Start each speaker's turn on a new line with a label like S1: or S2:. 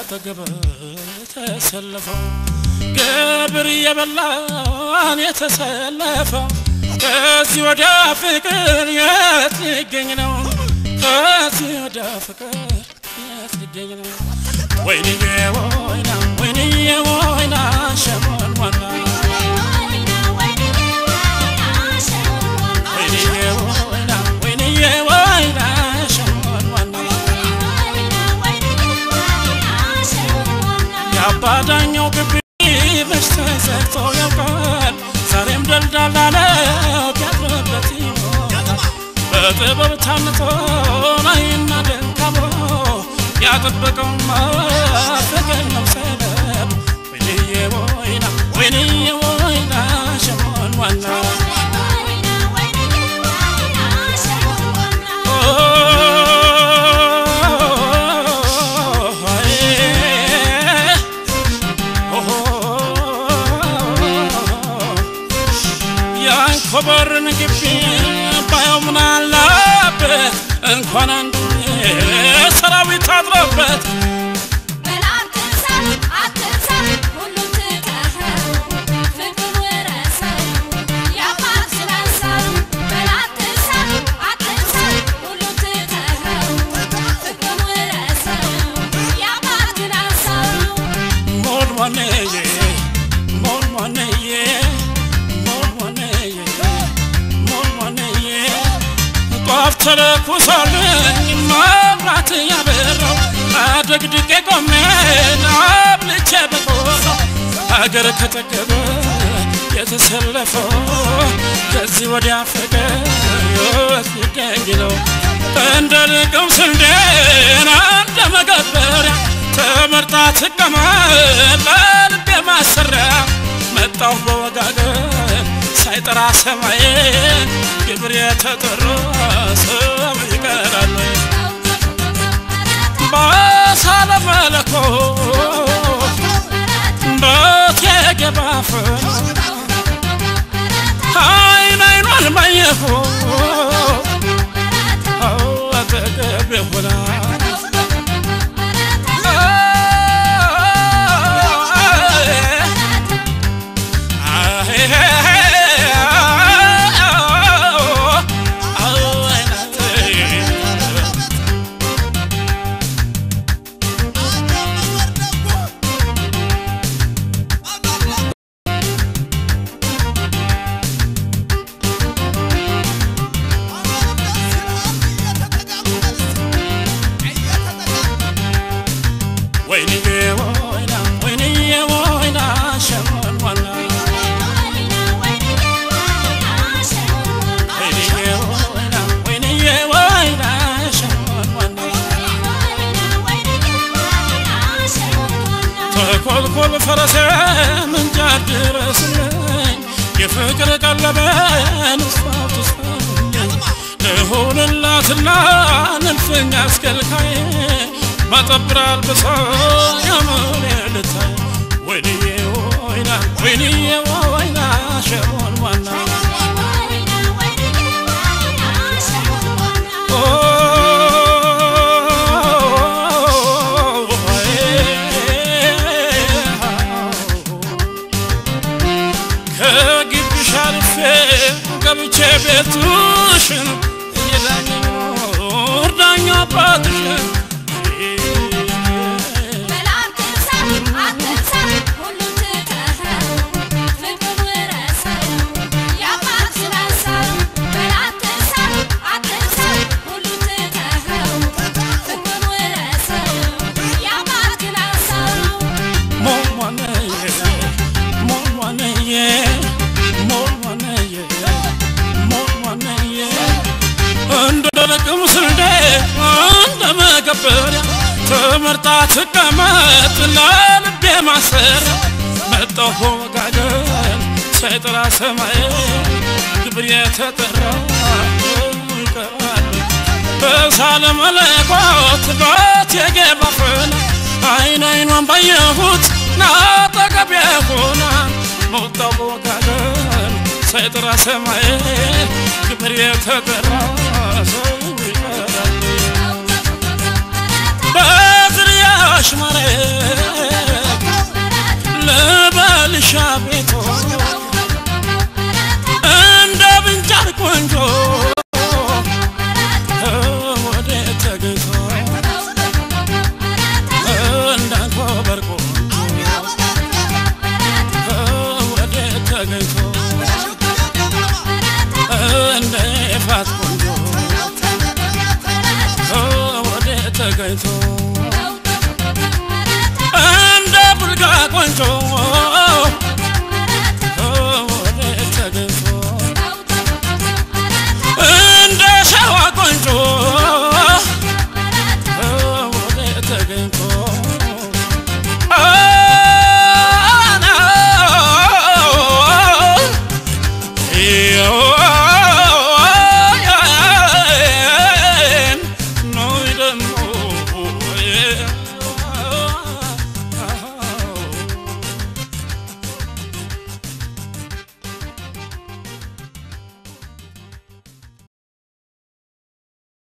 S1: ካጠገበ ተሰለፈው ገብር የበላን የተሰለፈው ከዚህ ወደ ፍቅር የት ሊገኝ ነው ከዚህ ወደ ፍቅር የት ሊገኝ ነው ወይኔ ወይና ወይኔ ወይና ሸሞን ዋና ባዳኛው ግቢ መስተሰቶ ያውቃል ዛሬም ደልዳላ ነው ያለበት በጥበብ ታንቶ አይና ደንካቦ ያጠበቀው ማፈቀር ነው ሰበብ ወይኔ ወይና ሸሞን ዋና خبرن كفي بايومنا لابت انكون عند سراوي تضربت
S2: بلا تنسى كله تتهو فكر ورسو يا باس رسو بلا تنسى كله تتهو فكر ورسو يا باس رسو
S1: مول ونيه ተለኩሳለኝ ማብራት ያበራው አደግድቄ ቆሜን አብልቼ በቆራው አገር ከተገበ የተሰለፈው ከዚህ ወዲያ ፍቅር ይገኝ ነው እንደ ልቅም ስንዴን እንደ መገበሪያ ተመርጣ ትቀመጥ ለልቤ ማሰሪያ መጣሁ በወጋገን ሳይጠራ ሰማይ ግብር የተጠራ ሰው ይቀራል ባሳለ መለኮ በተገባፈ አይናይኗን ማየሁ አተገበሁና كل فرس من جاد رسلين يفكر قلبين صفات صفات لهون اللاتنا نلفن اسكل كاي ما طبر البصار يا مولدتي ويني وينا شمون وانا ቤቱሽን የዳኛ ባትሽን ተመርጣ ትቀመጥ ለልቤ ማሰር መጣሁ ወጋገን ሳይጠራ ሰማይ ግብር የተጠራ ይቀራል በሳለ መለኮት በተገባፈን አይናይኗን ባየሁት ናጠገቤ ሆና መጣሁ ወጋገን ሳይጠራ ሰማይ ግብር የተጠራ ይቀራል بدرياش مري ዞር